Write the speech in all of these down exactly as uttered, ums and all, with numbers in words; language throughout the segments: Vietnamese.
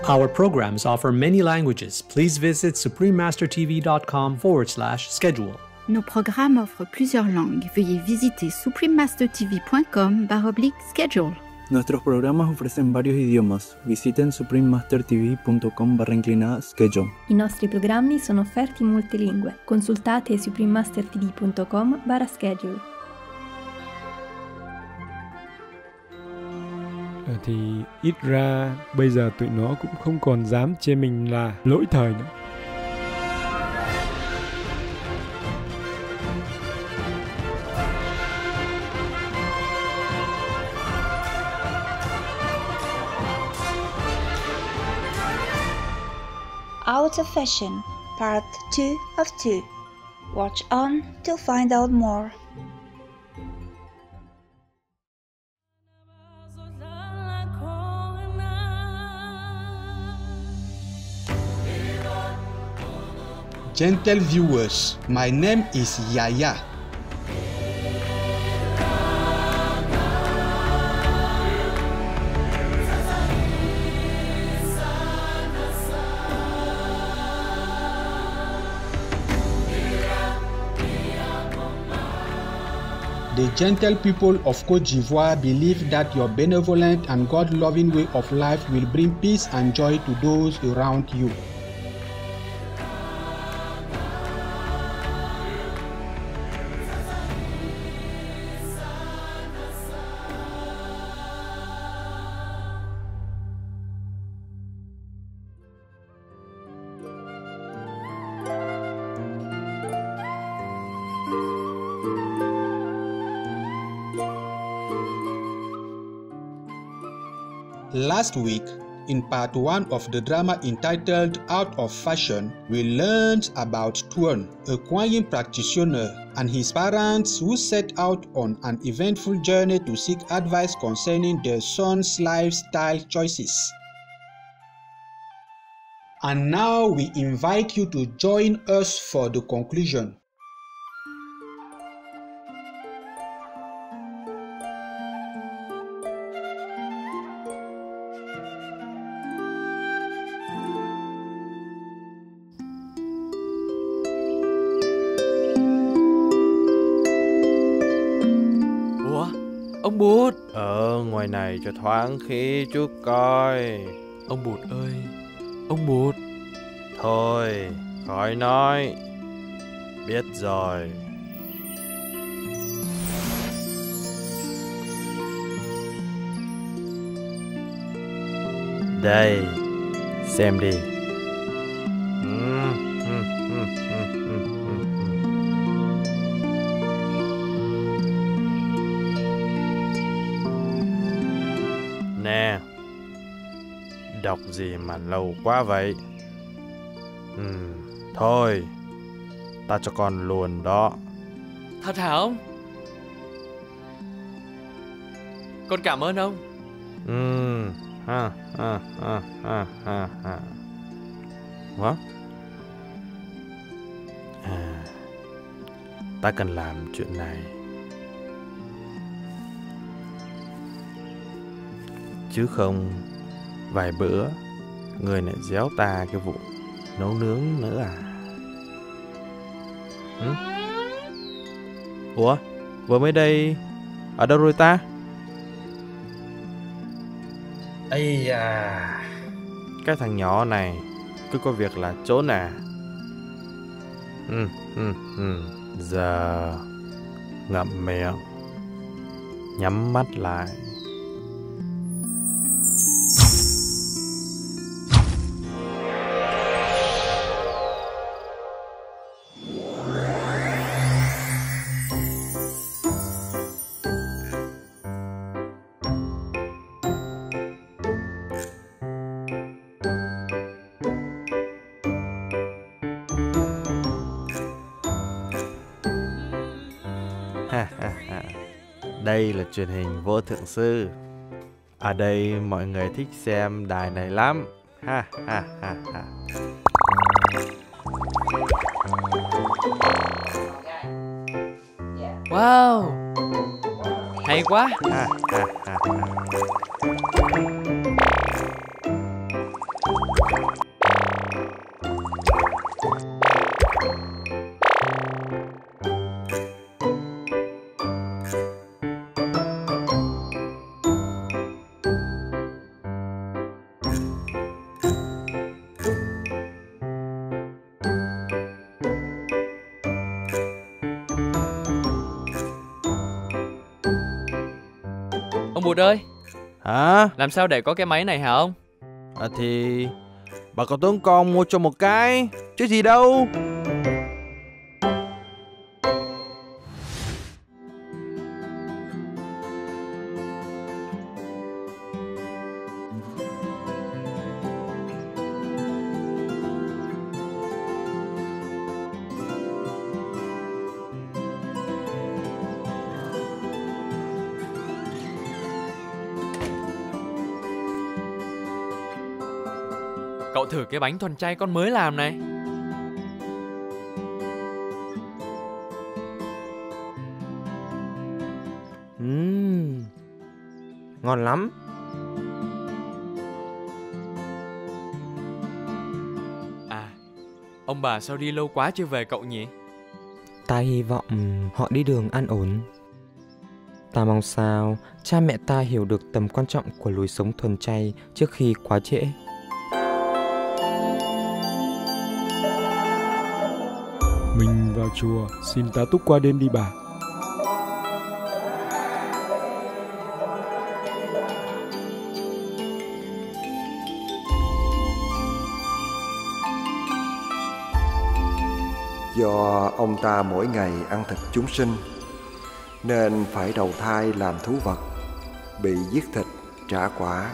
Our programs offer many languages. Please visit suprememastertv.com forward slash schedule. Nos programmes offrent plusieurs langues. Veuillez visiter suprememastertv.com barra oblique schedule. Nuestros programas ofrecen varios idiomas. Visiten suprememastertv.com barra inclinada schedule. I nostri programmi sono offerti in molte lingue. Consultate suprememastertv.com barra schedule. Thì ít ra bây giờ tụi nó cũng không còn dám chê mình là lỗi thời nữa. Out of Fashion, Part two of two. Watch on to find out more. Gentle viewers, my name is Yaya. The gentle people of Côte d'Ivoire believe that your benevolent and God-loving way of life will bring peace and joy to those around you. Last week, in part one of the drama entitled Out of Fashion, we learned about Tuan, a Kuan practitioner, and his parents who set out on an eventful journey to seek advice concerning their son's lifestyle choices. And now we invite you to join us for the conclusion. Ông Bụt. Ờ, ngoài này cho thoáng khí chút coi. Ông Bụt ơi, ông Bụt. Thôi, khỏi nói. Biết rồi. Đây, xem đi. Nè, đọc gì mà lâu quá vậy? Ừ, thôi, ta cho con luôn đó. Thật hả ông? Con cảm ơn ông. Ừ, ha, ha, ha, ha, ha, ha. What? À, ta cần làm chuyện này. Chứ không, vài bữa, người lại déo ta cái vụ nấu nướng nữa à? Ừ? Ủa, vừa mới đây, ở đâu rồi ta? Ây da, cái thằng nhỏ này cứ có việc là trốn à? Ừ, ừ, ừ. Giờ ngậm miệng, nhắm mắt lại. Đây là truyền hình Vô Thượng Sư. Ở đây mọi người thích xem đài này lắm. Ha ha ha ha. Wow, hay quá. Ha ha ha ha. Ông Bụt ơi, Hả? làm sao để có cái máy này hả ông? À thì bà cậu tướng con mua cho một cái, chứ gì đâu. Cậu thử cái bánh thuần chay con mới làm này. Uhm, ngon lắm. À, ông bà sao đi lâu quá chưa về cậu nhỉ? Ta hy vọng họ đi đường an ổn. Ta mong sao cha mẹ ta hiểu được tầm quan trọng của lối sống thuần chay trước khi quá trễ. Mình vào chùa, xin tá túc qua đêm đi bà. Do ông ta mỗi ngày ăn thịt chúng sinh, nên phải đầu thai làm thú vật, bị giết thịt trả quả.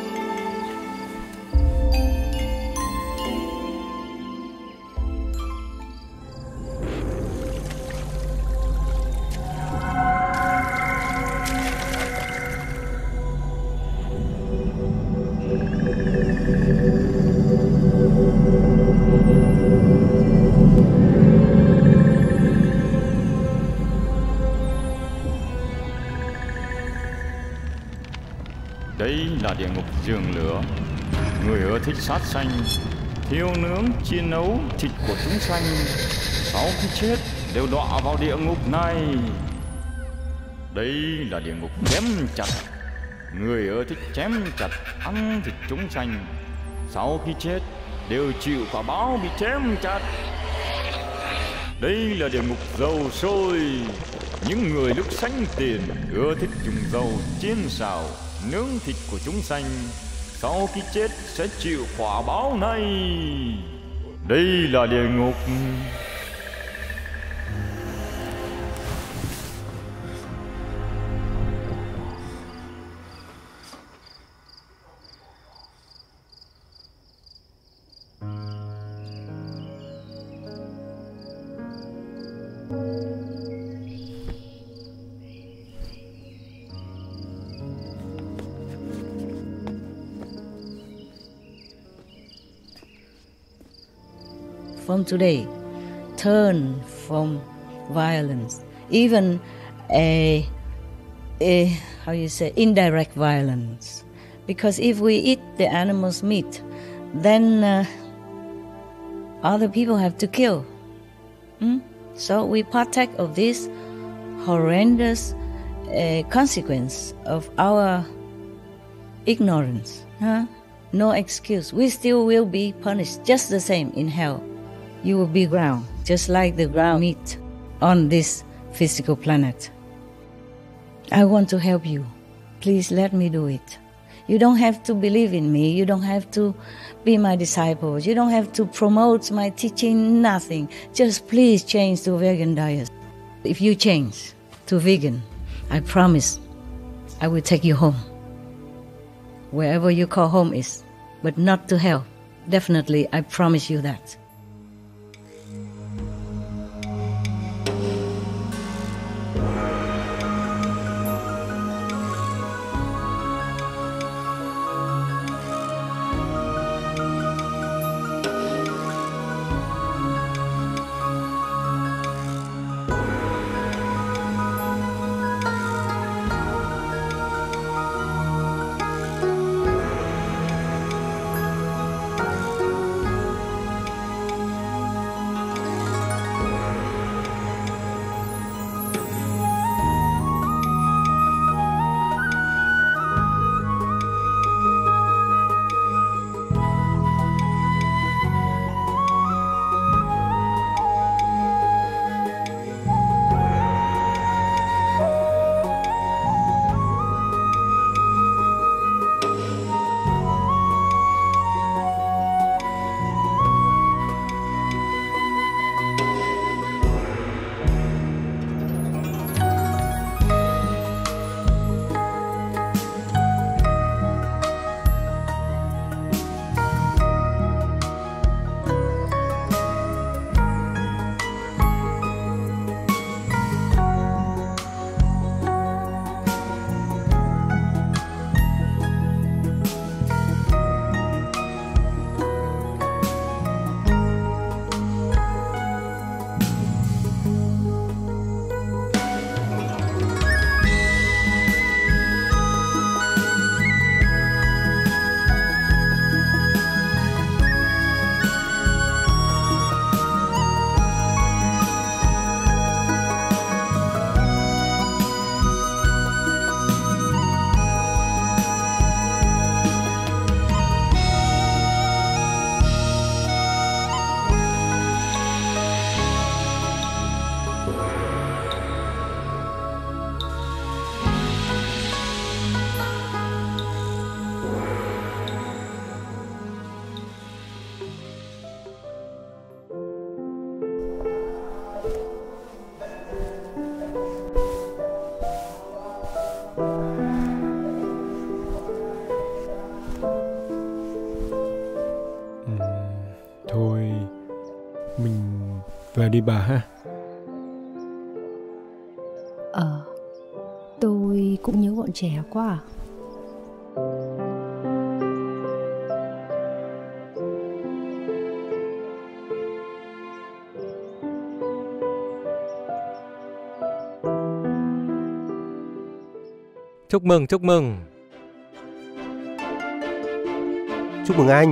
Đây là địa ngục giường lửa. Người ưa thích sát sanh, thiêu nướng, chiên nấu thịt của chúng sanh, sau khi chết đều đọa vào địa ngục này. Đây là địa ngục chém chặt. Người ưa thích chém chặt, ăn thịt chúng sanh, sau khi chết đều chịu quả báo bị chém chặt. Đây là địa ngục dầu sôi. Những người lúc sanh tiền ưa thích dùng dầu chiên xào, nướng thịt của chúng sanh, sau khi chết sẽ chịu quả báo này. Đây là địa ngục. From today, turn from violence, even a, a how you say indirect violence, because if we eat the animal's meat, then uh, other people have to kill. Hmm? So we partake of this horrendous uh, consequence of our ignorance. Huh? No excuse. We still will be punished just the same in hell. You will be ground, just like the ground meat on this physical planet. I want to help you. Please let me do it. You don't have to believe in me. You don't have to be my disciples. You don't have to promote my teaching, nothing. Just please change to vegan diet. If you change to vegan, I promise I will take you home. Wherever you call home is, but not to hell. Definitely, I promise you that. Về đi bà ha. Ờ, tôi cũng nhớ bọn trẻ quá à. Chúc mừng, chúc mừng. Chúc mừng anh.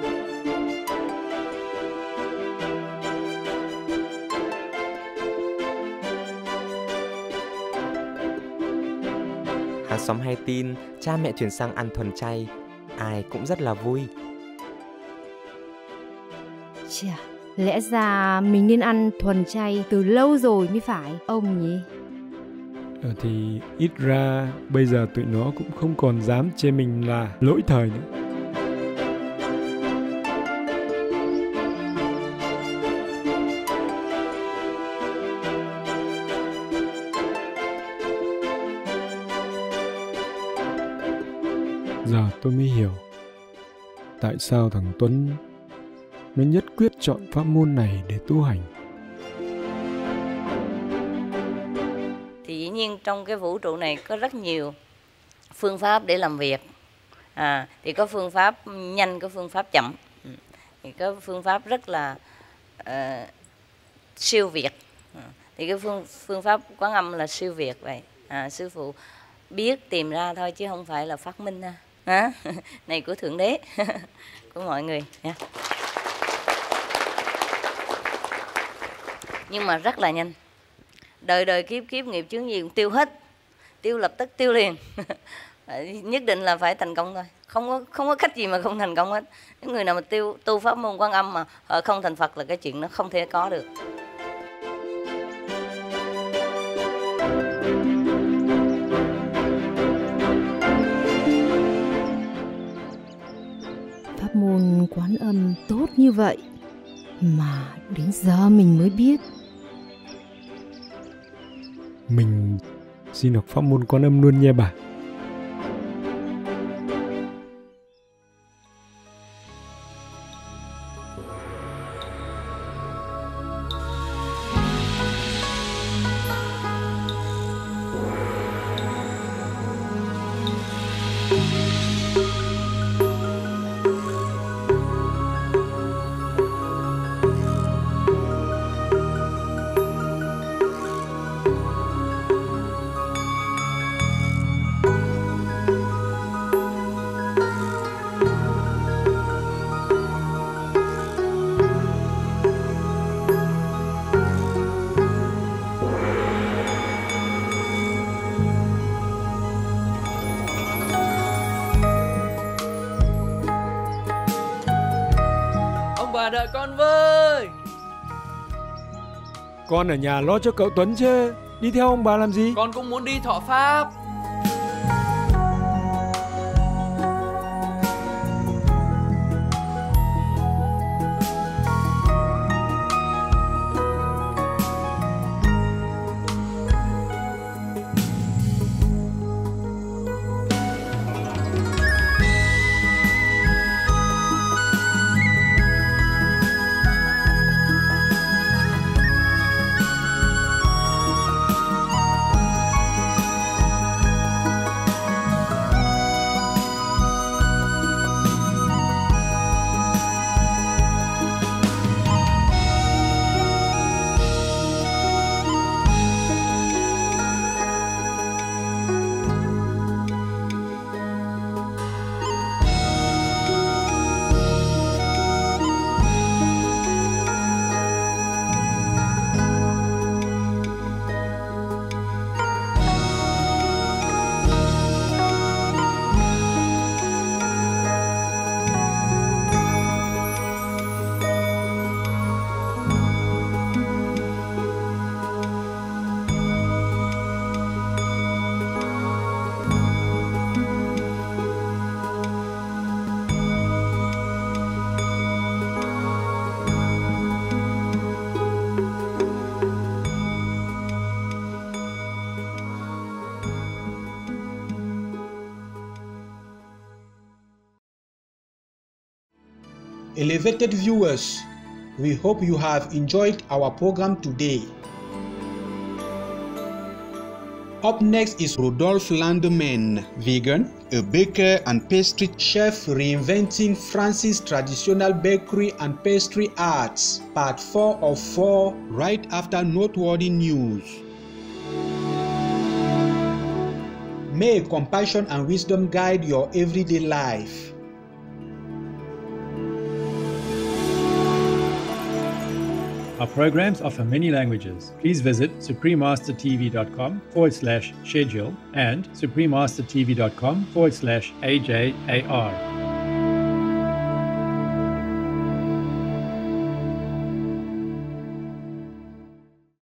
Hàng xóm hay tin cha mẹ chuyển sang ăn thuần chay, ai cũng rất là vui. Chà, lẽ ra mình nên ăn thuần chay từ lâu rồi mới phải, ông nhỉ? Ờ, thì ít ra bây giờ tụi nó cũng không còn dám chê mình là lỗi thời nữa. Giờ tôi mới hiểu tại sao thằng Tuấn nó nhất quyết chọn pháp môn này để tu hành. Thì dĩ nhiên trong cái vũ trụ này có rất nhiều phương pháp để làm việc. À, thì có phương pháp nhanh, có phương pháp chậm. Thì có phương pháp rất là uh, siêu việt. Thì cái phương phương pháp Quán Âm là siêu việt vậy. À, sư phụ biết tìm ra thôi chứ không phải là phát minh ha. À, này của Thượng Đế, của mọi người nha. Nhưng mà rất là nhanh. Đời đời kiếp kiếp nghiệp chướng gì cũng tiêu hết, tiêu lập tức, tiêu liền. Nhất định là phải thành công thôi, không có không có cách gì mà không thành công hết. Những người nào mà tiêu tu pháp môn Quán Âm mà không thành Phật là cái chuyện nó không thể có được. Pháp môn Quán Âm tốt như vậy mà đến giờ mình mới biết. Mình xin học pháp môn Quán Âm luôn nha bà. Đợi con với. Con ở nhà lo cho cậu Tuấn chứ, đi theo ông bà làm gì? Con cũng muốn đi thọ pháp. Elevated viewers, We hope you have enjoyed our program today. Up next is Rodolphe Landeman, vegan, a baker and pastry chef reinventing France's traditional bakery and pastry arts. Part four of four, right after noteworthy news. May compassion and wisdom guide your everyday life. Our programs offer many languages. Please visit suprememastertv.com forward slash schedule and suprememastertv.com forward slash AJAR.